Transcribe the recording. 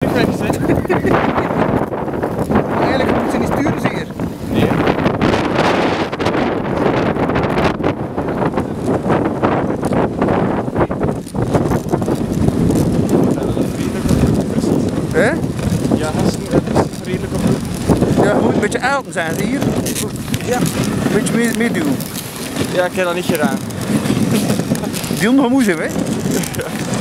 perfect, hè? Eigenlijk moeten ze niet sturen zeer. Nee. Hè? Ja, gasten, het is redelijk op. Ja, je moet een beetje elten zijn ze hier. Ja. Een beetje meer duwen. Ja, ik heb dat niet gedaan. Die ondergemoezen, hè?